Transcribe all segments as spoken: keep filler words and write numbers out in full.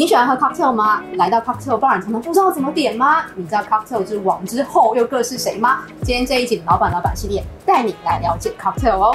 你喜欢喝 cocktail 吗？来到 cocktail bar， 你常常不知道怎么点吗？你知道 cocktail 之王之后又各是谁吗？今天这一集的老板老板系列，带你来了解 cocktail 哦。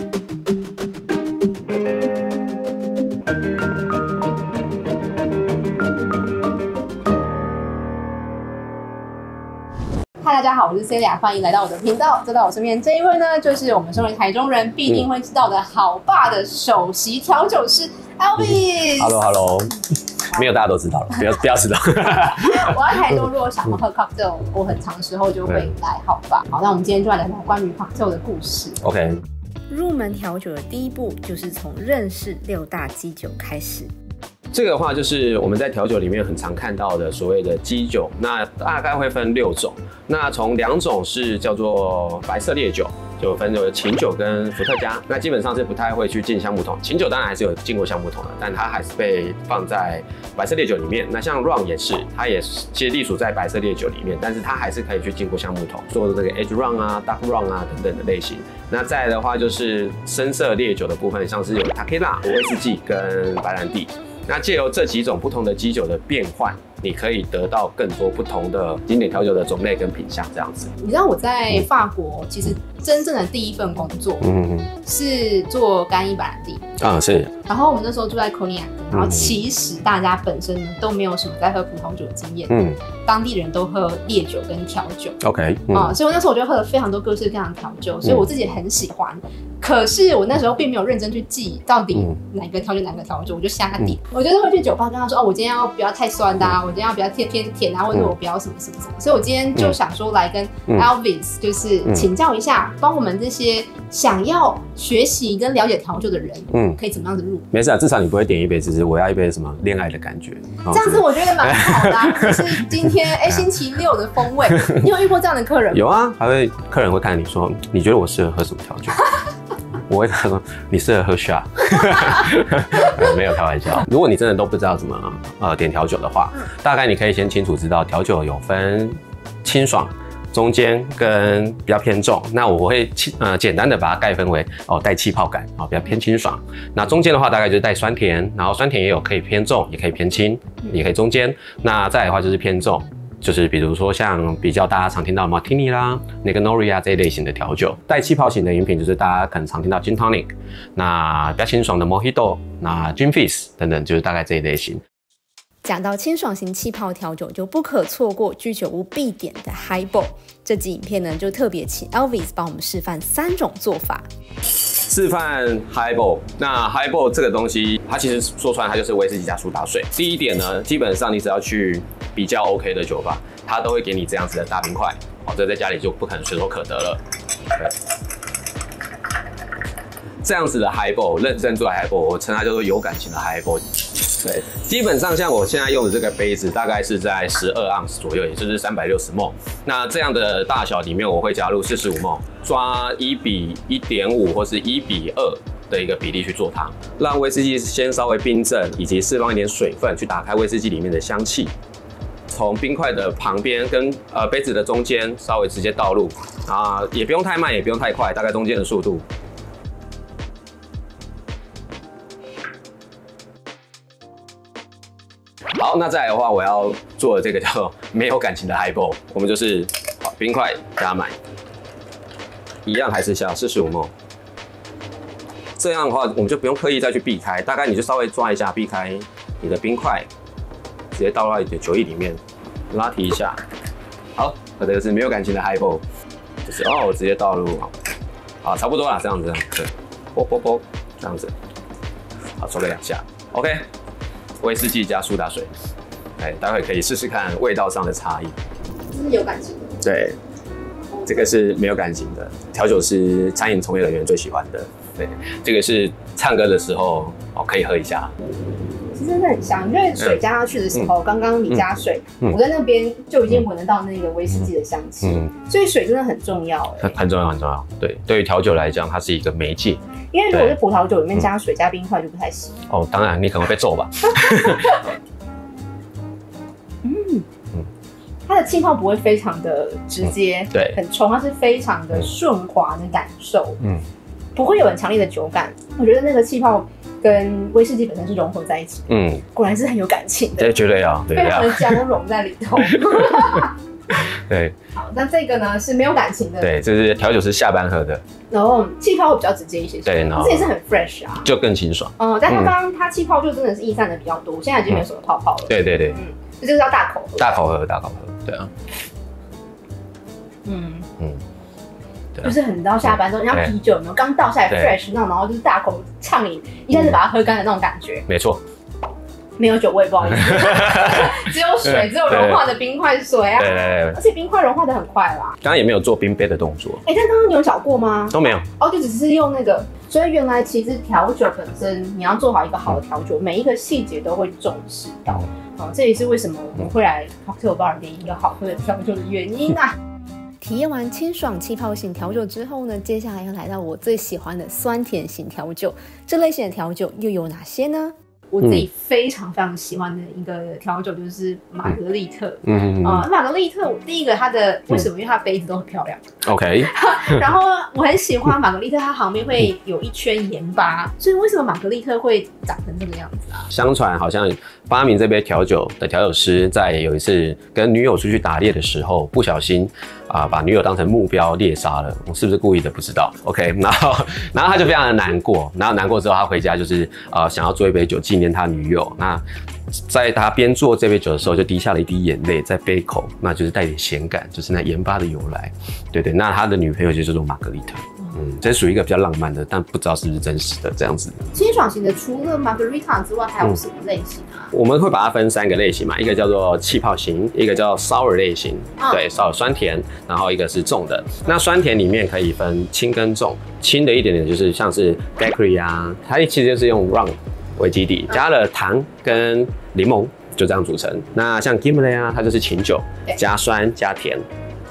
嗨，大家好，我是 Celia， 欢迎来到我的频道。坐到我身边这一位呢，就是我们身为台中人必定会知道的好爸的首席调酒师 Elvis。Hello Hello， 没有大家都知道了，不要不要知道。 我在台中，如果想要喝 cocktail， 我很长时候就会来好爸。好，那我们今天就来聊聊关于 cocktail 的故事。 OK。 入门调酒的第一步就是从认识六大基酒开始。 这个的话就是我们在调酒里面很常看到的所谓的基酒，那大概会分六种。那从两种是叫做白色烈酒，就分有琴酒跟伏特加。那基本上是不太会去进橡木桶，琴酒当然还是有进过橡木桶的，但它还是被放在白色烈酒里面。那像 rum 也是，它也是其实隶属在白色烈酒里面，但是它还是可以去进过橡木桶，做这个 aged rum 啊、dark rum 啊等等的类型。那再来的话就是深色烈酒的部分，像是有 tequila、威士忌跟白兰地。那借由这几种不同的基酒的变换，你可以得到更多不同的经典调酒的种类跟品相，这样子。 你知道我在法国，其实真正的第一份工作，嗯，是做干邑白兰地。 啊，是。 然后我们那时候住在 Cognac， 然后其实大家本身呢都没有什么在喝葡萄酒的经验，嗯，当地人都喝烈酒跟调酒。 OK， 嗯、啊，所以我那时候我就喝了非常多各式各样的调酒，所以我自己很喜欢。可是我那时候并没有认真去记到底哪个调酒哪个调酒，我就瞎点。嗯、我就是会去酒吧跟他说，哦，我今天要不要太酸的啊，我今天要不要偏偏甜啊，或者我不要什么什么什么。所以我今天就想说来跟 Elvis 就是请教一下，帮我们这些想要学习跟了解调酒的人，嗯，可以怎么样子入？ 没事啊，至少你不会点一杯，只是我要一杯什么恋爱的感觉。 这样子我觉得蛮好的、啊，就是今天哎、欸、星期六的风味。你有遇过这样的客人吗？ 有啊，还会客人会看你说，你觉得我适合喝什么调酒？我会说你适合喝 shot， 没有开玩笑。如果你真的都不知道怎么呃点调酒的话，大概你可以先清楚知道调酒有分清爽、中间跟比较偏重。那我会呃简单的把它概分为哦带气泡感啊、哦、比较偏清爽。那中间的话大概就是带酸甜，然后酸甜也有可以偏重，也可以偏轻，也可以中间。那再来的话就是偏重。就是比如说像比较大家常听到的 Martini 啦、Negroni 啊这一类型的调酒，带气泡型的饮品就是大家可能常听到 Gin Tonic， 那比较清爽的 Mojito， 那 Gin Fizz 等等，就是大概这一类型。 讲到清爽型气泡调酒，就不可错过居酒屋必点的 Highball。这集影片呢，就特别请 Elvis 帮我们示范三种做法。 示范 Highball， 那 Highball 这个东西，它其实说出来它就是威士忌加苏打水。第一点呢，基本上你只要去比较 OK 的酒吧，它都会给你这样子的大冰块，哦，这在家里就不可能随手可得了。对，这样子的 Highball， 认真做的 Highball， 我称它叫做有感情的 Highball。对，基本上像我现在用的这个杯子，大概是在十二盎司左右，也就是三百六十 ml。那这样的大小里面，我会加入四十五 ml， 抓一比一点五或是一比二的一个比例去做它，让威士忌先稍微冰镇，以及释放一点水分，去打开威士忌里面的香气。从冰块的旁边跟呃杯子的中间稍微直接倒入啊，也不用太慢，也不用太快，大概中间的速度。好，那再来的话，我要做的这个叫做没有感情的 Highball， 我们就是好冰块加满，一样还是下四十五 ml。这样的话，我们就不用刻意再去避开，大概你就稍微抓一下，避开你的冰块，直接倒到你的酒液里面，拉提一下。好，这个是没有感情的 Highball， 就是哦，我直接倒入，好，差不多啦，这样子，对，啵啵啵，这样子，好，搓个两下 ，OK。威士忌加苏打水，哎，待会可以试试看味道上的差异。 这是有感情的。对， 这个是没有感情的，调酒师、餐饮从业人员最喜欢的。对，这个是唱歌的时候哦，可以喝一下。 其实真的很香，因为水加下去的时候，刚刚、嗯、你加水、嗯，我在那边就已经闻得到那个威士忌的香气，嗯、所以水真的很重要、欸。 很很重要，很重要。对，对于调酒来讲，它是一个媒介。 因为如果是葡萄酒里面加水、加冰块就不太行。 哦，当然你可能会被揍吧。 嗯嗯，它的气泡不会非常的直接，嗯、对，很冲，它是非常的顺滑的感受，嗯，不会有很强烈的酒感。我觉得那个气泡跟威士忌本身是融合在一起。嗯，果然是很有感情的。 对，绝对要，对非常的交融在里头。 对， 好，那这个呢是没有感情的。 对，这是调酒师下班喝的。 然后气泡会比较直接一些， 对， 这也是很 fresh 啊， 就更清爽。 嗯，但它刚刚它气泡就真的是逸散的比较多，现在已经没有什么泡泡了。 对对对， 嗯，这就是要大口喝。 大口喝，大口喝，对啊。 嗯嗯， 就是很到下班之后，像啤酒，你刚倒下来 fresh 那种，然后就是大口畅饮，一下子把它喝干的那种感觉。 没错。 没有酒味，不好意思，只有水，只有融化的冰块水啊。 对对对， 而且冰块融化的很快啦。 刚刚也没有做冰杯的动作。 哎、欸，但刚刚你有搅过吗？ 都没有。 哦，就只是用那个。所以原来其实调酒本身，你要做好一个好的调酒，每一个细节都会重视到。哦，这也是为什么我们会来 Cocktail Bar 点一个好喝的调酒的原因啊。 体验完清爽气泡型调酒之后呢，接下来要来到我最喜欢的酸甜型调酒。这类型的调酒又有哪些呢？ 我自己非常非常喜欢的一个调酒就是玛格丽特。 嗯嗯呃，玛格丽特，第一个它的为什么？因为它的杯子都很漂亮。 OK。 然后我很喜欢玛格丽特，它旁边会有一圈盐巴，所以为什么玛格丽特会长成这个样子啊？ 相传好像发明这杯调酒的调酒师在有一次跟女友出去打猎的时候，不小心啊、呃、把女友当成目标猎杀了。我是不是故意的？不知道。OK。然后然后他就非常的难过，然后难过之后他回家就是呃想要做一杯酒纪念他女友。那在他边做这杯酒的时候，就滴下了一滴眼泪在杯口，那就是带点咸感，就是那盐巴的由来。对对，那他的女朋友就叫做玛格丽特。嗯，这属于一个比较浪漫的，但不知道是不是真实的这样子。 清爽型的除了 Margarita 之外，还有什么类型啊？ 我们会把它分三个类型嘛，一个叫做气泡型，一个叫 sour 类型，嗯、对 ，sour 酸甜，然后一个是重的。那酸甜里面可以分轻跟重，轻的一点点就是像是 daiquiri 啊，它其实就是用 rum 为基底，加了糖跟柠檬，就这样组成。那像 Gimlet 啊，它就是琴酒，加酸加甜。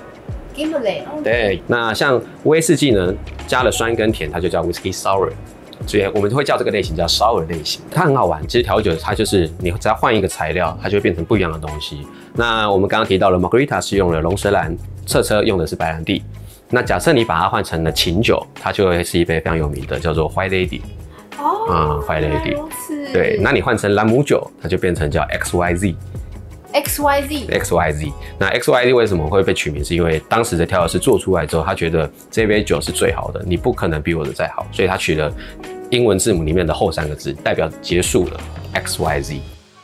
Gimlet， 对，那像威士忌呢，加了酸跟甜，它就叫 Whisky Sour， 所以我们会叫这个类型叫 Sour 类型。它很好玩，其实调酒它就是你只要换一个材料，它就会变成不一样的东西。那我们刚刚提到了 Margarita 是用了龙舌兰，侧车用的是白兰地。那假设你把它换成了琴酒，它就会是一杯非常有名的叫做 White Lady。 哦， 啊 ，White Lady。对，那你换成兰姆酒，它就变成叫 X Y Z。X Y Z X Y Z， 那 X Y Z 为什么会被取名？是因为当时的调酒师做出来之后，他觉得这杯酒是最好的，你不可能比我的再好，所以他取了英文字母里面的后三个字，代表结束了 X Y Z。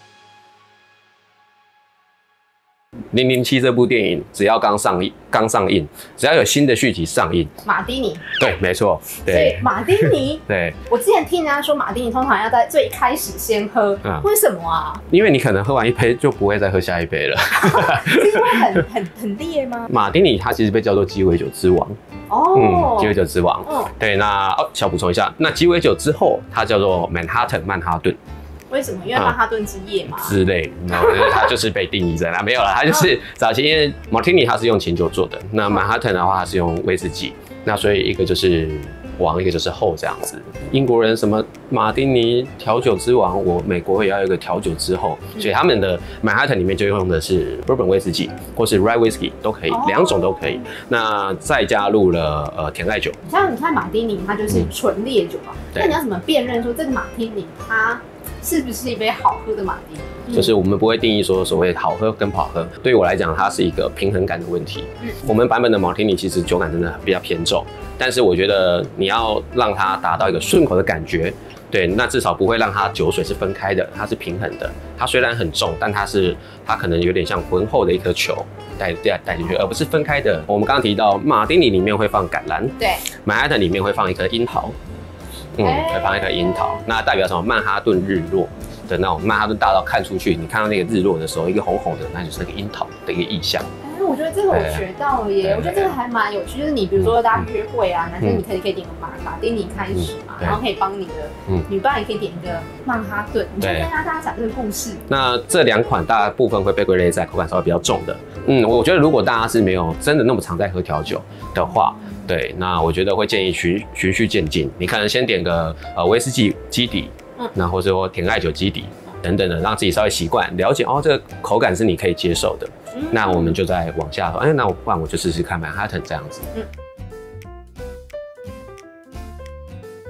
零零七这部电影只要刚上映，刚上映，只要有新的续集上映， 马丁尼， 对，没错，对， 所以马丁尼， 对， 我之前听人家说马丁尼通常要在最开始先喝，嗯、为什么啊？ 因为你可能喝完一杯就不会再喝下一杯了， 是因为很很很烈吗？ 马丁尼它其实被叫做鸡尾酒之王， 哦， 嗯，鸡尾酒之王，嗯，对，那哦，小补充一下，那鸡尾酒之后它叫做曼哈顿，曼哈顿。 为什么？因为曼哈顿之夜嘛、 嗯、之类，那它就是被定义在那，没有了，它就是早期因为 Martini 它是用琴酒做的，那曼哈顿的话它是用威士忌，那所以一个就是王，一个就是后这样子。英国人什么马丁尼调酒之王，我美国也要有一个调酒之后，所以他们的曼哈顿里面就用的是 Bourbon 威士忌或是 Rye Whisky 都可以，两、哦、种都可以。那再加入了呃甜艾酒， 像你看马丁尼它就是纯烈酒嘛，那、嗯、你要怎么辨认说这个马丁尼它是不是一杯好喝的马丁尼？ 就是我们不会定义说所谓好喝跟不好喝，对于我来讲，它是一个平衡感的问题。嗯、我们版本的马丁尼其实酒感真的比较偏重，但是我觉得你要让它达到一个顺口的感觉，对，那至少不会让它酒水是分开的，它是平衡的。它虽然很重，但它是它可能有点像浑厚的一颗球带带带进去，而不是分开的。我们刚刚提到马丁尼里面会放橄榄， 对， 曼哈顿里面会放一颗樱桃。嗯，会放一颗樱桃，那代表什么？曼哈顿日落的那种曼哈顿大道看出去，你看到那个日落的时候，一个红红的，那就是那个樱桃的一个意象。 哎，我觉得这个我学到了耶，我觉得这个还蛮有趣。就是你比如说大家约会啊，男生你可以可以点个马马丁尼开始嘛，然后可以帮你的女伴也可以点一个曼哈顿，你就跟大家讲这个故事。 那这两款大部分会被归类在口感稍微比较重的。嗯，我觉得如果大家是没有真的那么常在喝调酒的话。对，那我觉得会建议循循序渐进，你可能先点个呃威士忌基底，嗯，那或者说甜艾酒基底等等的，让自己稍微习惯了解哦，这个口感是你可以接受的，嗯、那我们就再往下说，哎，那我不然我就试试看曼哈顿这样子。嗯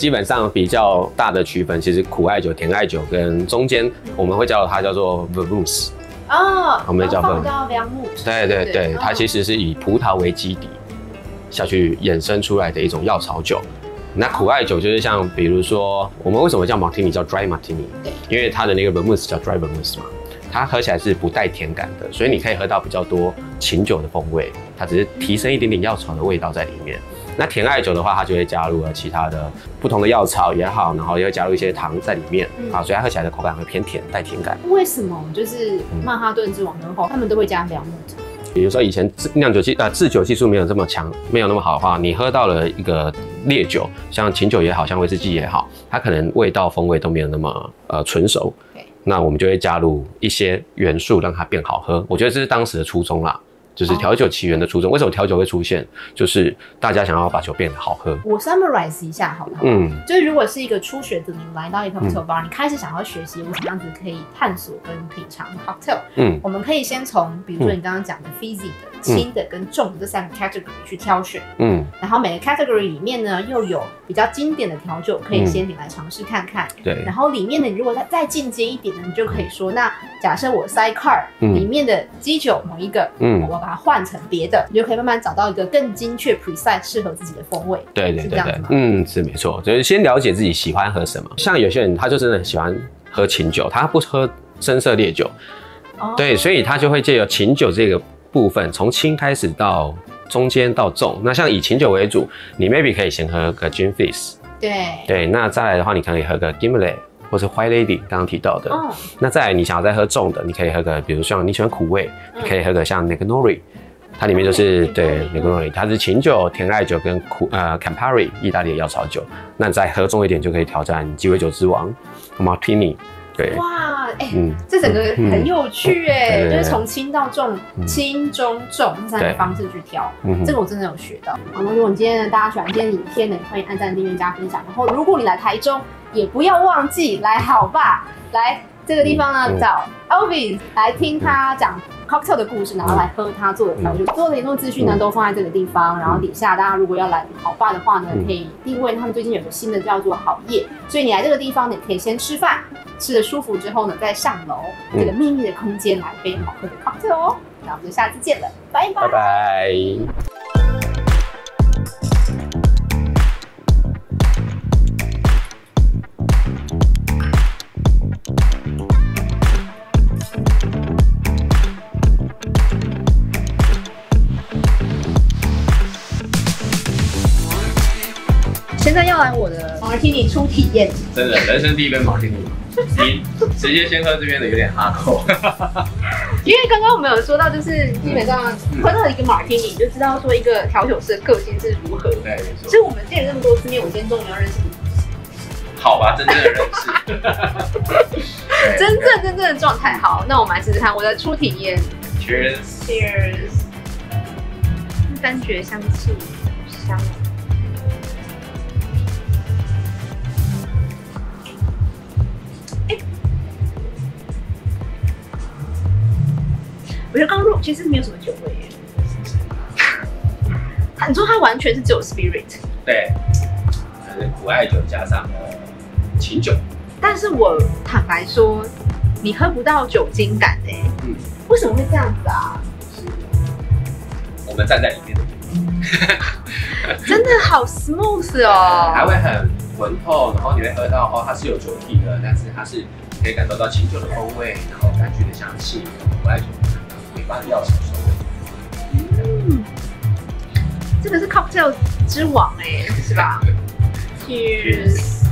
基本上比较大的区分，其实苦艾酒、甜艾酒跟中间我们会叫它叫做 vermouth。 哦， 我们叫 vermouth。叫 vermouth。 对对对，它其实是以葡萄为基底下去衍生出来的一种药草酒。那苦艾酒就是像比如说，我们为什么叫 martini 叫 dry martini？ 因为它的那个 vermouth 叫 dry vermouth 嘛。它喝起来是不带甜感的，所以你可以喝到比较多琴酒的风味，它只是提升一点点药草的味道在里面。那甜艾酒的话，它就会加入了其他的不同的药草也好，然后也会加入一些糖在里面、嗯、啊，所以它喝起来的口感会偏甜，带甜感。 为什么就是曼哈顿之王跟后他们都会加两木头？ 比如说以前酿酒技呃制酒技术没有这么强，没有那么好的话，你喝到了一个烈酒，像琴酒也好，像威士忌也好，它可能味道风味都没有那么呃纯熟。那我们就会加入一些元素，让它变好喝。我觉得这是当时的初衷啦，就是调酒起源的初衷。为什么调酒会出现？就是大家想要把酒变得好喝。 我 summarize 一下好了，嗯，就是如果是一个初学者，你来到一个 cocktail bar，、嗯、你开始想要学习我怎么样子可以探索跟品尝 cocktail， 嗯，我们可以先从比如说你刚刚讲的 fizzy 的、轻的跟重的这三个 category 去挑选，嗯，然后每个 category 里面呢又有比较经典的调酒，可以先点来尝试看看，对、嗯，然后里面呢，你如果再再进阶一点呢，你就可以说，那假设我 sidecar、嗯、里面的基酒某一个，嗯，我把它换成别的，你就可以慢慢找到一个更精确 precise 适合自己的风味， 对对对对，嗯，是没错，就是先了解自己喜欢喝什么。像有些人他就真的很喜欢喝琴酒，他不喝深色烈酒，哦、对，所以他就会借由琴酒这个部分，从轻开始到中间到重。那像以琴酒为主，你 maybe 可以先喝个 Gin Fizz， 对对，那再来的话，你可以喝个 Gimlet 或是 White Lady 刚刚提到的。哦、那再来你想要再喝重的，你可以喝个，比如像你喜欢苦味，嗯、你可以喝个像 Negroni， 它里面就是对 Negroni， 它是琴酒、甜艾酒跟苦呃 Campari 意大利的药草酒。那你再喝重一点，就可以挑战鸡尾酒之王 Martini。对， 哇，哎、欸嗯，这整个很有趣哎、欸，嗯、就是从轻到重，嗯、轻中重这三个方式去挑，嗯、这个我真的有学到。好，那如果你今天呢大家喜欢今天的影片呢，欢迎按赞、订阅、加分享。然后，如果你来台中，也不要忘记来好吧，来这个地方呢、嗯、找 Elvis 来听他讲 cocktail 的故事，然后来喝他做的调酒。所有的联络资讯呢都放在这个地方，然后底下大家如果要来好吧的话呢，可以订阅他们最近有个新的叫做好夜，所以你来这个地方，你可以先吃饭。吃的舒服之后呢，再上楼这个秘密的空间来杯好喝的 cocktail 哦。那我们就下次见了，拜拜。拜拜。 现在要来我的 Martini 初体验， 真的人生第一杯 Martini。你直接先喝这边的有点哈口， 因为刚刚我们有说到，就是基本上喝到一个 Martini，你就知道说一个调酒师的个性是如何。对，没错。所以我们见了这么多次面，我今天终于要认识你。 好吧，真正的认识。 真正真正的状态好，那我们来试试看我的初体验。 Cheers。Cheers。 柑橘香气，好香哦。我觉得刚入其实没有什么酒味耶，你说它完全是只有 spirit， 对，可能苦艾酒加上了琴酒。 但是我坦白说，你喝不到酒精感哎，嗯，为什么会这样子啊？ 我们站在里面的， 真的好 smooth 哦， 还会很浑透，然后你会喝到哦，它是有酒体的，但是它是可以感受到琴酒的风味，然后柑橘的香气，苦艾酒。把药草收尾。嗯，这个是 cocktail 之王哎、欸，是吧？Cheers。